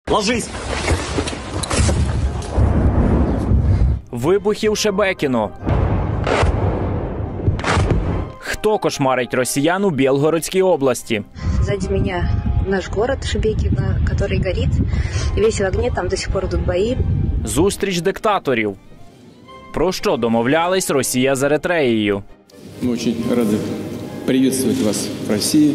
Ложись! Вибухи в Шебекіно. Хто кошмарить росіян у Білгородській області? Сзади меня наш город Шебекино, который горит. Весь в огне, там до сих пор идут бои. Зустріч диктаторів. Про що домовлялись Росія з Еритреєю? Мы очень рады приветствовать вас в России.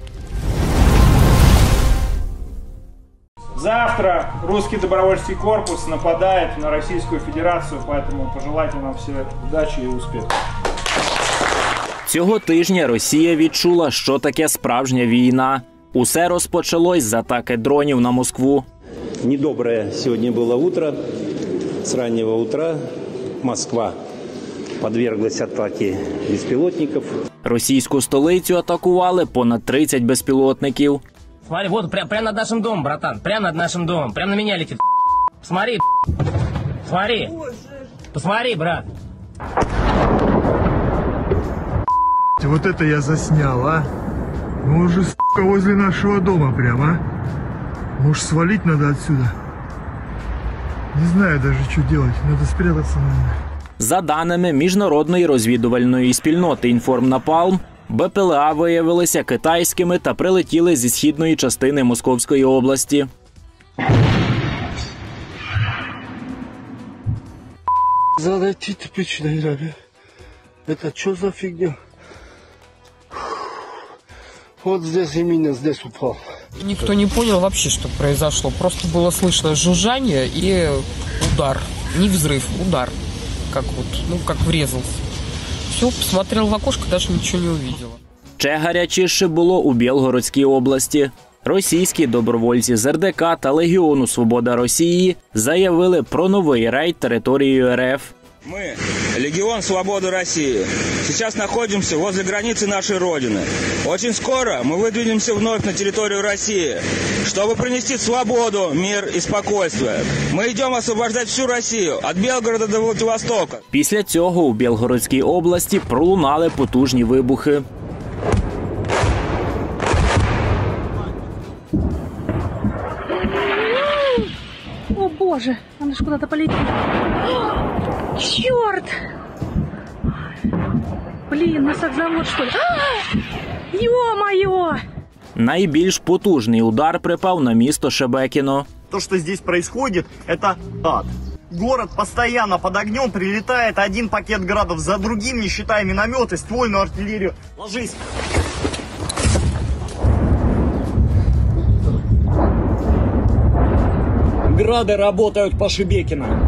Завтра русский добровольческий корпус нападает на Российскую Федерацию, поэтому пожелайте нам все удачи и успехов. Цього тижня Росія відчула, що таке справжня війна. Усе розпочалось з атаки дронів на Москву. Недоброе сегодня было утро. С раннего утра Москва подверглась атаке безпілотників. Російську столицю атакували понад 30 безпілотників. Смотри, вот прямо над нашим домом, братан. Прямо над нашим домом. Прямо на меня летит. Посмотри, смотри. Посмотри, брат. Вот это я заснял, а? Мы уже, сука, возле нашего дома прямо, а? Может, свалить надо отсюда? Не знаю даже, что делать. Надо спрятаться, наверное. За даними міжнародної розвідувальної спільноти «Інформнапалм», БПЛА виявилися китайськими та прилетіли зі східної частини Московської області. Залетит печной раме. Это что за фигня? Вот здесь именно здесь упал. Никто не понял вообще, что произошло. Просто было слышно жужжание и удар. Не взрыв, удар. Как вот, как врезался. Все, посмотрел в окошко, даже ничего не увидела. Ще гарячіше було у Білгородській області. Російські добровольці з РДК та Легіону Свобода Росії заявили про новий рейд територією РФ. Мы, Легион Свободы России, сейчас находимся возле границы нашей Родины. Очень скоро мы выдвинемся вновь на территорию России, чтобы принести свободу, мир и спокойствие. Мы идем освобождать всю Россию, от Белгорода до Владивостока. Після цього у Білгородській області пролунали потужні вибухи. О боже, она же куда-то полетела. Черт! Блин, насокзавод, что ли? Ё-моё! Найбільш потужний удар припав на місто Шебекіно. То, что здесь происходит, это ад. Город постоянно под огнем, прилетает один пакет градов за другим, не считая минометы, ствольную артиллерию. Ложись! Грады работают по Шебекино.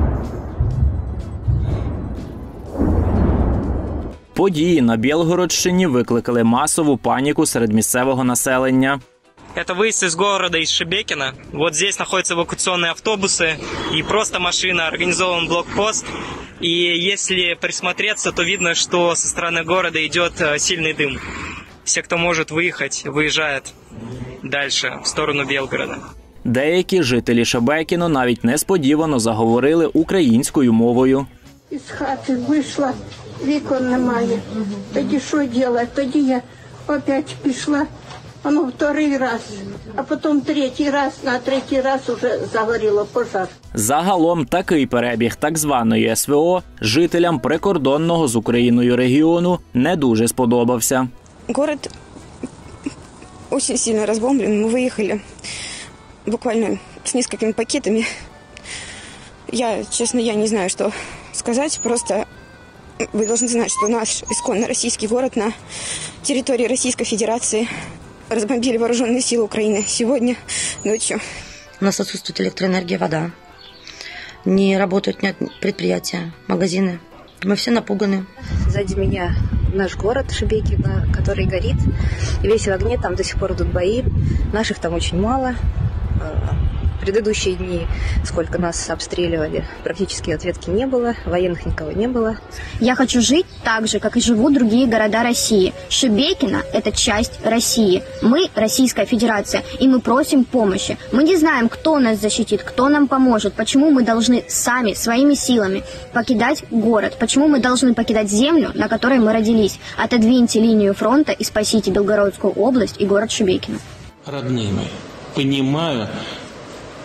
Події на Білгородщині викликали масову паніку серед місцевого населення. Это выезд из города, из Шебекино. Вот здесь находятся эвакуационные автобусы и просто машина, организован блокпост. И если присмотреться, то видно, что со стороны города идет сильный дым. Все, кто может выехать, выезжают дальше, в сторону Белгорода. Деякі жителі Шебекіно навіть несподівано заговорили українською мовою. Із хати вийшла, вікон немає. Тоді що робити? Тоді я опять пішла, вторий раз, а потім третій раз, на третій раз вже загоріло пожар. Загалом такий перебіг так званої СВО жителям прикордонного з Україною регіону не дуже сподобався. Город очень сильно разбомблен, мы выехали буквально с несколькими пакетами. Честно, я не знаю, что сказать. Просто вы должны знать, что наш исконно российский город на территории Российской Федерации разбомбили вооруженные силы Украины сегодня ночью. У нас отсутствует электроэнергия, вода. Не работают ни предприятия, магазины. Мы все напуганы. Сзади меня наш город Шебекино, который горит. Весь в огне, там до сих пор идут бои. Наших там очень мало. Предыдущие дни, сколько нас обстреливали, практически ответки не было, военных никого не было. Я хочу жить так же, как и живут другие города России. Шебекино – это часть России. Мы – Российская Федерация, и мы просим помощи. Мы не знаем, кто нас защитит, кто нам поможет, почему мы должны сами, своими силами покидать город, почему мы должны покидать землю, на которой мы родились. Отодвиньте линию фронта и спасите Белгородскую область и город Шебекино. Родные мои, понимаю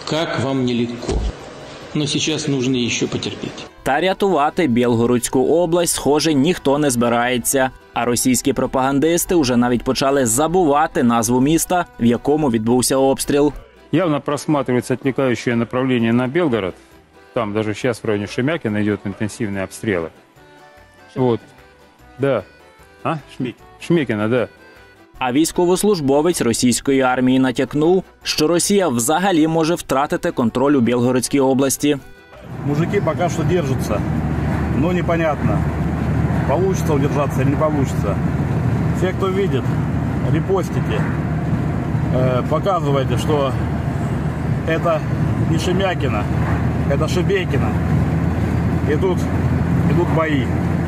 как вам нелегко. Но сейчас нужно еще потерпеть. Та рятувати Білгородську область, схоже, ніхто не збирається. А російські пропагандисти вже навіть почали забувати назву міста, в якому відбувся обстріл. Явно просматривается отвлекающее направление на Белгород. Там даже сейчас в районе Шемякина идет интенсивные обстрелы. Вот. Да. Шмекина, да. А військовослужбовець російської армії натякнув, що Росія взагалі може втратити контроль у Білгородській області. Мужики пока что держатся, но непонятно, получится удержаться или не получится. Те, кто видит, репостите, показывайте, что это не Шемякина, это Шебекино. И тут идут бои.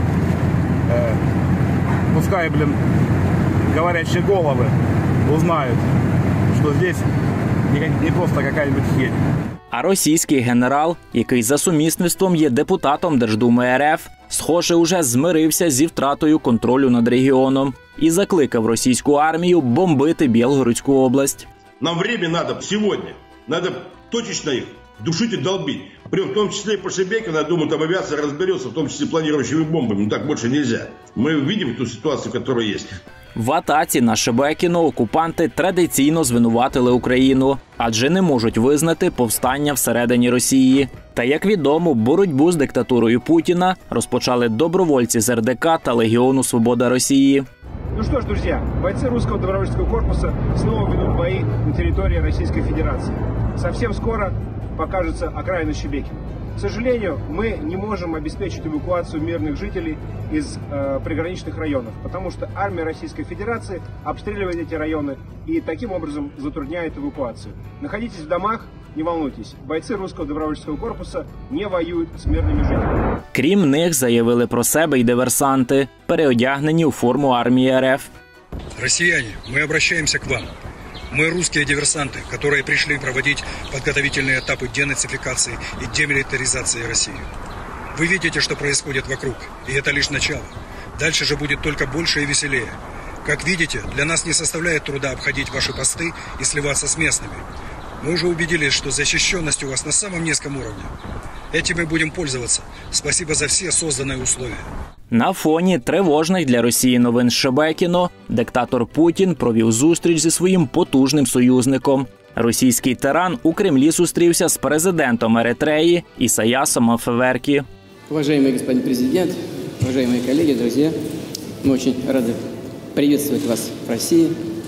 Пускай, говорящие головы узнают, что здесь не просто какая-нибудь херь. А російський генерал, який за сумісництвом є депутатом Держдуми РФ, схоже, уже змирився зі втратою контролю над регіоном і закликав російську армію бомбити Білгородську область. Нам время надо сегодня. Надо точечно их душить и долбить. Причем в том числе и по Шебекину, я думаю, там авиация разберется, в том числе планирующими бомбами. Но так больше нельзя. Мы видим ту ситуацию, которая есть. В атаці на Шебекіно окупанти традиційно звинуватили Україну, адже не можуть визнати повстання всередині Росії. Та, як відомо, боротьбу з диктатурою Путіна розпочали добровольці з РДК та Легіону Свобода Росії. Ну что ж, друзья, бойцы русского добровольческого корпуса снова ведут бои на территории Российской Федерации. Совсем скоро покажется окраина Шебекина. К сожалению, мы не можем обеспечить эвакуацию мирных жителей из приграничных районов, потому что армия Российской Федерации обстреливает эти районы и таким образом затрудняет эвакуацию. Находитесь в домах, не волнуйтесь, бойцы русского добровольческого корпуса не воюют с мирными жителями. Крім них, заявили про себе й диверсанти, переодягнені у форму армії РФ. Россияне, мы обращаемся к вам. Мы русские диверсанты, которые пришли проводить подготовительные этапы денацификации и демилитаризации России. Вы видите, что происходит вокруг, и это лишь начало. Дальше же будет только больше и веселее. Как видите, для нас не составляет труда обходить ваши посты и сливаться с местными. Мы уже убедились, что защищенность у вас на самом низком уровне. Этим мы будем пользоваться. Спасибо за все созданные условия. На фоні тривожних для Росії новин з Шебекіно диктатор Путін провів зустріч зі своїм потужним союзником. Російський тиран у Кремлі зустрівся з президентом Еритреї Ісаясом Афеверкі. Уважаемый господин президент, уважаемые коллеги, друзья, мы очень рады приветствовать вас в России.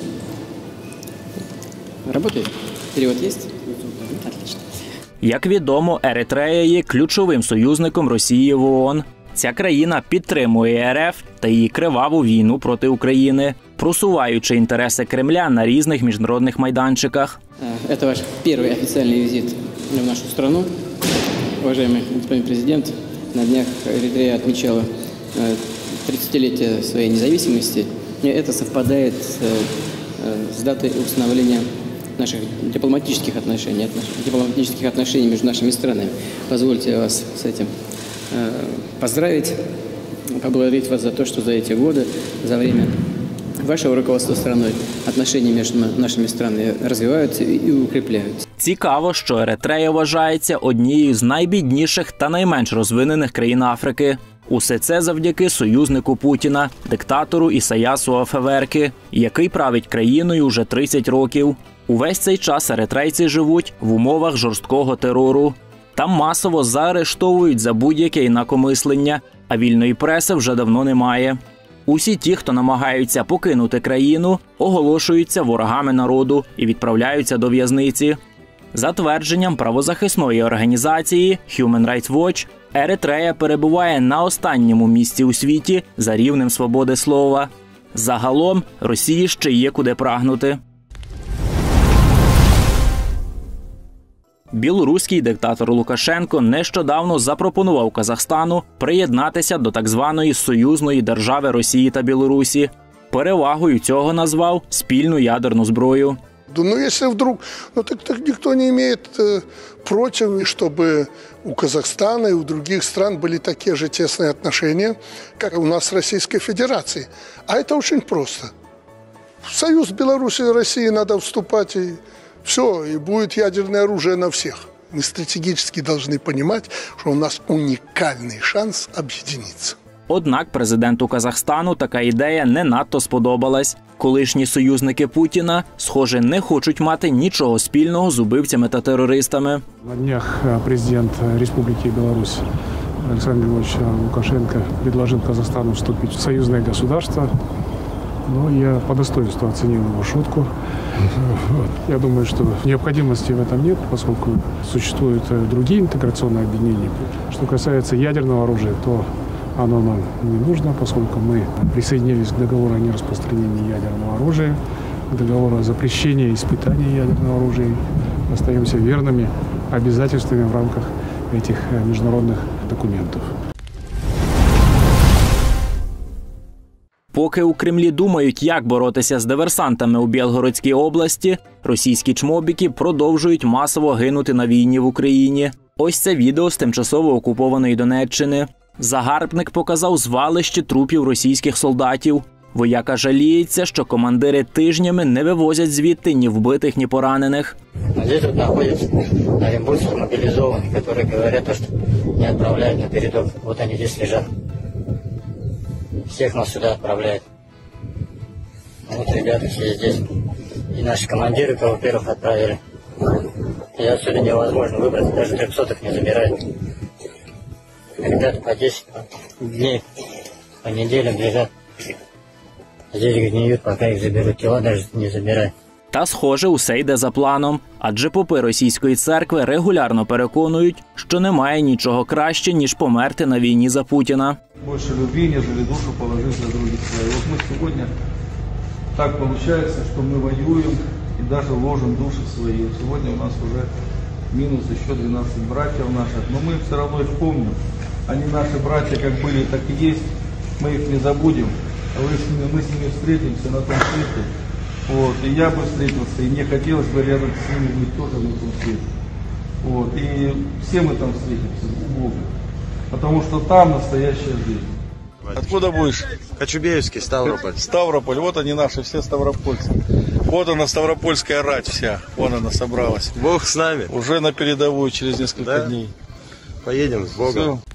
Работает? Перевод есть? Отлично. Як відомо, Еритрея є ключовим союзником Росії в ООН. Ця країна підтримує РФ та її криваву війну проти України, просуваючи інтереси Кремля на різних міжнародних майданчиках. Это ваш первый официальный визит в нашу страну. Уважаемый господин президент, на днях Эритрея отмечала 30-летие своей независимости. И это совпадает с датой установления наших дипломатических отношений между нашими странами. Позвольте вас с этим поздравить, поблагодарить вас за то, что за эти годы, за время вашего руководства страной, отношения между нашими странами развиваются и укрепляются. Цікаво, що Еритрея вважається однією з найбідніших та найменш розвинених країн Африки. Усе це завдяки союзнику Путіна, диктатору Ісаясу Афеверкі, який править країною вже 30 років. Увесь цей час еритрейці живуть в умовах жорсткого терору. Там масово заарештовують за будь-яке інакомислення, а вільної преси вже давно немає. Усі ті, хто намагаються покинути країну, оголошуються ворогами народу і відправляються до в'язниці. За твердженням правозахисної організації Human Rights Watch, Еритрея перебуває на останньому місці у світі за рівнем свободи слова. Загалом, Росії ще є куди прагнути. Білоруський диктатор Лукашенко нещодавно запропонував Казахстану приєднатися до так званої союзної держави Росії та Білорусі. Перевагою цього назвав спільну ядерну зброю. Ну, если вдруг, так никто не имеет против, чтобы у Казахстана и у других стран были такие же тесные отношения, как у нас с Российской Федерацией. А это очень просто. В союз Беларуси и России надо вступать, и Все, и будет ядерное оружие на всех. Мы стратегически должны понимать, что у нас уникальный шанс объединиться. Однак президенту Казахстану така ідея не надто сподобалась. Колишні союзники Путіна, схоже, не хочуть мати нічого спільного з убивцями та терористами. На днях президент Республики Беларусь Александр Григорьевич Лукашенко предложил Казахстану вступить в союзное государство. Но я по достоинству оценил его шутку. Я думаю, что необходимости в этом нет, поскольку существуют другие интеграционные объединения. Что касается ядерного оружия, то оно нам не нужно, поскольку мы присоединились к договору о нераспространении ядерного оружия, к договору о запрещении испытаний ядерного оружия. Остаемся верными обязательствами в рамках этих международных документов. Поки у Кремлі думають, як боротися з диверсантами у Білгородській області, російські чмобіки продовжують масово гинути на війні в Україні. Ось це відео з тимчасово окупованої Донеччини. Загарбник показав звалище трупів російських солдатів. Вояка жаліється, що командири тижнями не вивозять звідти ні вбитих, ні поранених. Здесь вот находятся оренбургские мобилизованные, которые говорят, что не отправляют на передок. Вот они здесь лежат. Всех нас сюда отправляют. Вот ребята все здесь. И наши командиры, кого первых отправили. И отсюда невозможно выбрать, даже 300-х не забирают. Ребята по 10 дней, по неделям лежат. Здесь гниют, пока их заберут. Тела даже не забирают. Та, схоже, усе йде за планом. Адже попи російської церкви регулярно переконують, що немає нічого краще, ніж померти на війні за Путіна. Більше любви, нежели душу положив за других своїх. От ми сьогодні так виходить, що ми воюємо і навіть ложимо душі свої. Сьогодні у нас вже минус ще 12 братьев наших, но мы все равно их помним. Они наши братья как были, так и есть. Мы их не забудем. Мы с ними встретимся на том свете. Вот. И я бы встретился, и мне хотелось бы рядом с ними быть тоже на том свете. Вот. И все мы там встретимся у Бога. Потому что там настоящая жизнь. Откуда будешь? Кочубеевский, Ставрополь. Ставрополь. Вот они наши, все ставропольцы. Вот она, ставропольская рать вся. Вон она собралась. Бог с нами. Уже на передовую через несколько дней. Поедем с Богом. Все.